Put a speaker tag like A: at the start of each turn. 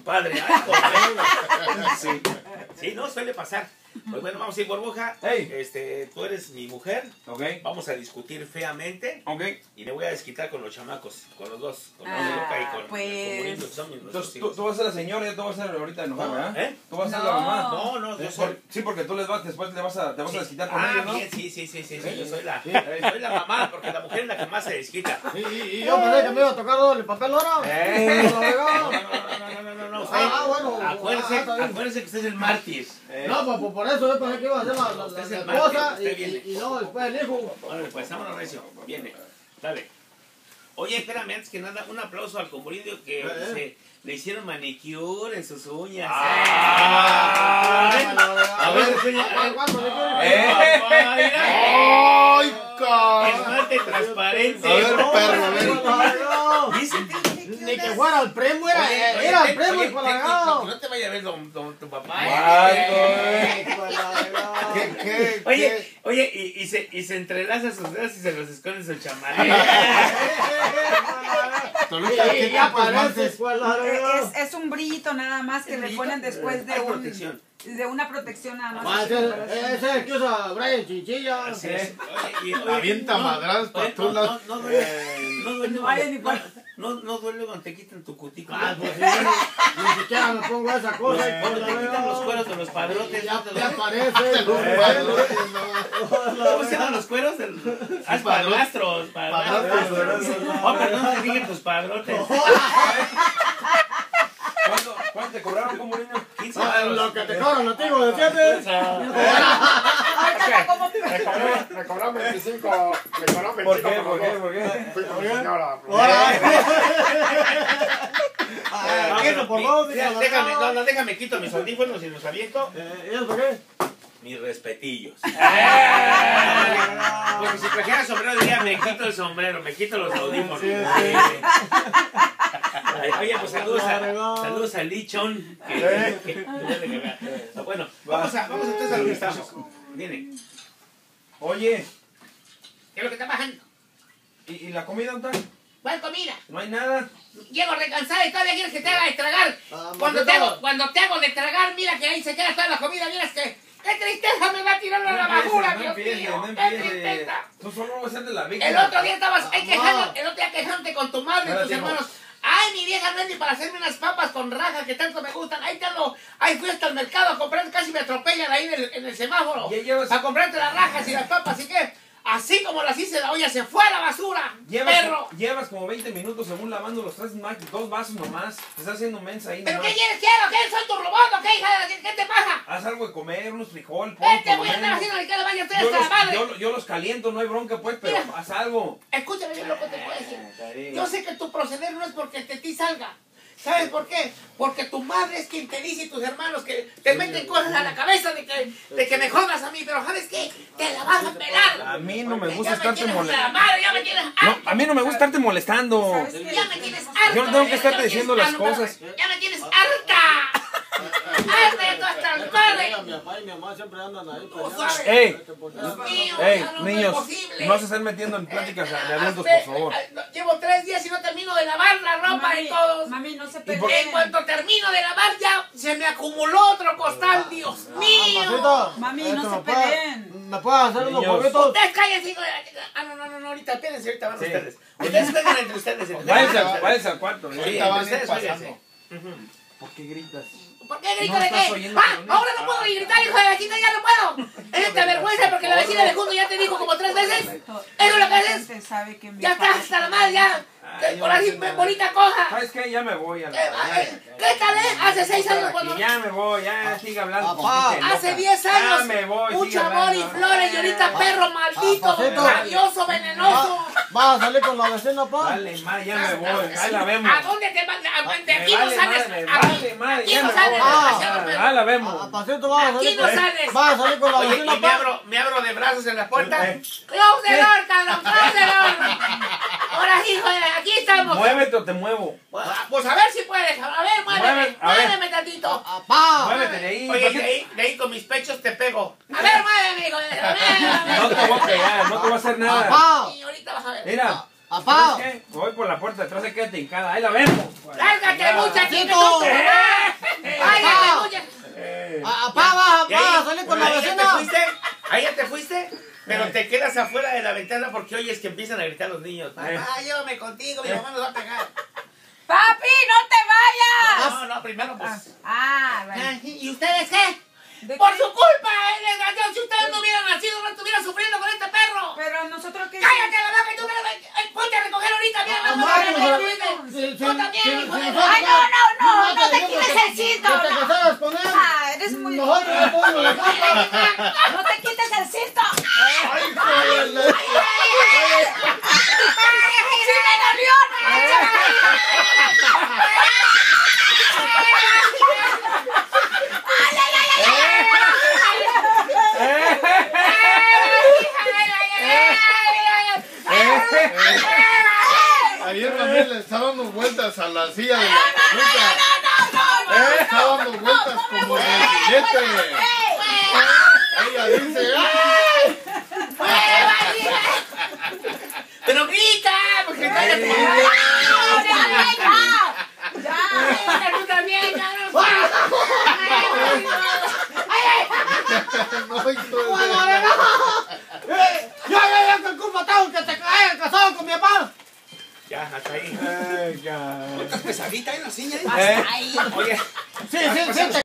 A: padre. Ay, joder. Sí. Sí, no, suele pasar. Pues bueno, vamos a ir, burbuja.
B: Hey.
A: Tú eres mi mujer.
B: Ok.
A: Vamos a discutir feamente.
B: Ok.
A: Y me voy a desquitar con los chamacos, con los dos. Con la loca y con Murindo, que son mis
B: Entonces,
A: hijos.
B: tú vas a ser la señora y yo te voy a hacer ahorita enojar, ¿verdad?
A: ¿Eh?
B: Tú vas a ser la mamá.
A: No, yo soy...
B: Sí, porque tú después te vas a desquitar con ellos, ¿no?
A: Bien, sí, yo soy la mamá, porque la mujer es la que más se desquita.
C: Y yo pensé que me iba a tocar el papel ahora.
A: No.
C: Bueno.
A: Acuérdense que usted es el mártir.
C: No, pues por eso yo pensé que iba a ser la esposa y no después el hijo.
A: Bueno, pues vámonos, recio. Viene. Dale. Oye, espérame, antes que nada, un aplauso al Comuridio que le hicieron manicure en sus uñas. A ver, enseña.
D: ¡Ay, cabrón!
A: Esmalte transparente.
D: A ver, perro,
C: Ni que fuera el primo, era el primo y
A: no, que no te vaya a ver tu papá. Oye, y se entrelaza sus dedos y se los esconde en su chamarra.
E: Es un brillito nada más que le ponen después de una protección nada más.
C: Ese es el que usa Brian Chinchilla.
D: Avienta madras para todos lados.
A: No duele cuando te quitan tu cutícula.
C: Pues ni siquiera me pongo esa cosa.
A: Cuando te quitan los cueros de los padrotes.
C: Ya aparece.
A: ¿Cómo se llaman los cueros? Padrastros. Oh, perdón, te dije tus padrotes.
B: ¿Cuánto te cobraron como niño?
A: 15 baros.
C: Lo que te cobran los tigos de 7.
F: Me cobraron 25. Me cobraron 25.
B: ¿Por qué?
F: Fui con mi señora.
C: Por favor,
A: déjame quito mis audífonos y los aviento.
C: ¿Y eso por qué?
A: Mis respetillos. Porque si trajera sombrero diría, me quito el sombrero, me quito los audífonos. Oye, pues saludos a Lichón. Bueno, vamos entonces a lo que estamos. Viene.
B: Oye,
G: ¿Qué es lo que está bajando?
B: ¿y la comida dónde está?
G: ¿Cuál comida?
B: No hay nada.
G: Llego recansada y todavía quieres que te haga de tragar. Cuando te hago de tragar, mira que ahí se queda toda la comida. Miras que... ¡Qué tristeza me va a tirar a la basura, Dios mío! ¡Qué tristeza!
B: Tú solo vas a ser de la víctima.
G: El otro día estabas quejándote con tu madre y tus hermanos. ¡Ay, mi vieja no es ni para hacerme unas papas con rajas que tanto me gustan! Ahí fui hasta el mercado a comprar, casi me atropellan ahí en el semáforo. A comprarte las rajas y las papas, ¿y qué? Así como las hice, la olla se fue a la basura, perro.
B: Llevas como 20 minutos según lavando los 2 vasos nomás. Te estás haciendo mensa ahí
G: ¿Pero
B: nomás.
G: qué quieres? ¿Quiero? ¿Qué? ¿Soy tu robot o qué, hija? ¿Qué te pasa?
B: Haz algo de comer, unos frijoles.
G: Te voy a estar haciendo el que de baño, estoy hasta la madre.
B: Yo los caliento, no hay bronca pues, pero
G: Mira,
B: haz algo.
G: Escúchame bien lo que te puedo decir. Yo sé que tu proceder no es porque de ti salga. ¿Sabes por qué? Porque tu madre es quien te dice y tus hermanos que te meten cosas a la cabeza de que me jodas a mí, pero ¿sabes qué? Te la vas a pelar.
B: A mí no me gusta estarte
G: molestando.
B: No, a mí no me gusta estarte molestando.
G: Ya me tienes harta.
B: Yo no tengo que estarte diciendo las cosas.
G: Ya me tienes harta. ¡Harta de todas estas madres!
C: Mi papá y mi mamá siempre andan ahí.
B: ¡Ey!
G: ¡Ey,
B: niños! No vas a estar metiendo en pláticas de adultos, por favor.
G: Llevo 3 días y no termino de lavar la ropa y todo.
E: Mami, no se
G: En
E: peleen.
G: cuanto termino de lavar ya se me acumuló otro costal, Dios mío.
E: Mami, no se peleen.
C: ¿Me puedes hacer unos poquitos?
G: Ustedes cállense, hijo de... No, ahorita, espérense, ahorita van ustedes. Ustedes juegan entre ustedes.
B: Váyanse al cuarto.
A: Ahorita van ustedes pasando.
B: ¿Por qué gritas?
G: ¿Por qué grito
B: No
G: de
B: estás
G: qué?
B: oyendo que lo
G: Ahora no puedo ni gritar, hijo de vecina, ya no puedo. Esta vergüenza porque la vecina de junto ya te dijo como 3 veces. Eso es lo que haces. Ya estás hasta la madre, ya. Por así, bonita cosa.
B: ¿Sabes qué? Ya me voy.
G: ¿Qué tal, Hace 6 años cuando...
B: Ya me voy, ya sigue hablando.
G: Hace 10 años,
B: Ya me voy,
G: mucho amor y flores, y ahorita perro maldito, rabioso, venenoso.
C: ¿Vas a salir con la vecina, pa?
B: Dale, madre, ya me voy. Ahí la vemos.
G: ¿A dónde te vas? De aquí no
B: Vale,
G: sales.
B: vale, madre,
G: Aquí
B: ya
G: no
B: me
G: sales.
B: voy. Ahí la
C: ¿A
B: vemos.
C: pasito vas a
G: Aquí
C: salir?
G: no sales.
C: ¿Vas a salir con la
A: Oye,
C: vecina,
A: y
C: pa?
A: me abro de brazos en la puerta.
G: Close the door, cabrón, close the door. Ahora, hijo, aquí estamos.
B: Muévete o te muevo.
G: Pues a ver si puedes. A ver, muéveme,
B: A ver.
G: muéveme tantito.
C: ¡Pa!
B: Muévete de ahí.
A: Oye, de ahí con mis pechos te pego.
G: A ver, muéveme, hijo.
B: No te voy a pegar, no te voy a hacer nada.
C: ¡Pa!
G: Y ahorita vas a ver.
B: Mira.
C: ¡Apá!
B: ¿Sabes qué? Voy por la puerta de atrás, se quédate hincada. Ahí la vemos.
G: Lárgate, muchachito.
C: ¡Pasito! con la
A: Ahí ya te
C: vecina.
A: fuiste, ahí ya te fuiste, pero te quedas afuera de la ventana porque oyes que empiezan a gritar los niños. Papá, llévame contigo, mi mamá nos va a pegar.
E: ¡Papi, no te vayas!
A: No, primero pues.
E: Bueno.
G: ¿Y ustedes qué?
E: ¿De
G: Por
E: qué?
G: su culpa, desgraciado. Si ustedes no hubieran nacido, no estuvieran sufriendo con este perro.
E: Pero nosotros qué.
G: ¡Cállate la boca! Y tú ponte a recoger ahorita. Mira,
C: Ah,
G: no,
C: Mario,
G: tú también, hijo de...
E: Ay, no te quites el cinto.
C: Que te casaras con él.
E: Eres muy.
C: Nosotros le ponemos la culpa.
E: No te quites el cinto.
D: Ay, joder.
E: ¡Sí me dolió!
D: Ayer también le está dando vueltas a la silla de la camita. Está dando vueltas como de jinete. Ella dice, ¡ay!
G: Pero grita, porque cállate.
E: ¡Ya!
G: Tú también,
D: No, hijo de...
C: Ya, ¿qué culpa tengo que te hayas casado con mi papá?
A: Ya, hasta ahí.
B: Ay, ya.
G: Estás pesadita en la silla.
E: Ay.
A: Oye.
C: Sí,